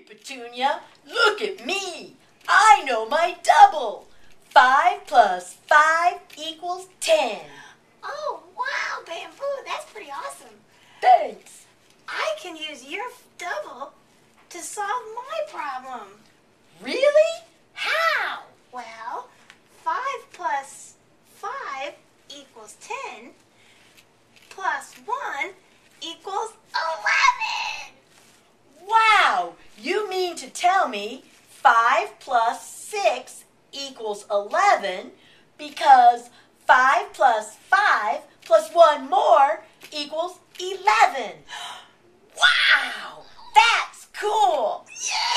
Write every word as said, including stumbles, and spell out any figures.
Petunia, look at me. I know my double. Five plus five equals ten. Oh, wow, Bamboo, that's pretty awesome. Thanks. I can use your double to solve my problem. Really? How? Well, five plus five equals ten, plus one equals eleven. Wow, you mean to tell me five plus six equals eleven because five plus five plus one more equals eleven. Wow, that's cool. Yeah!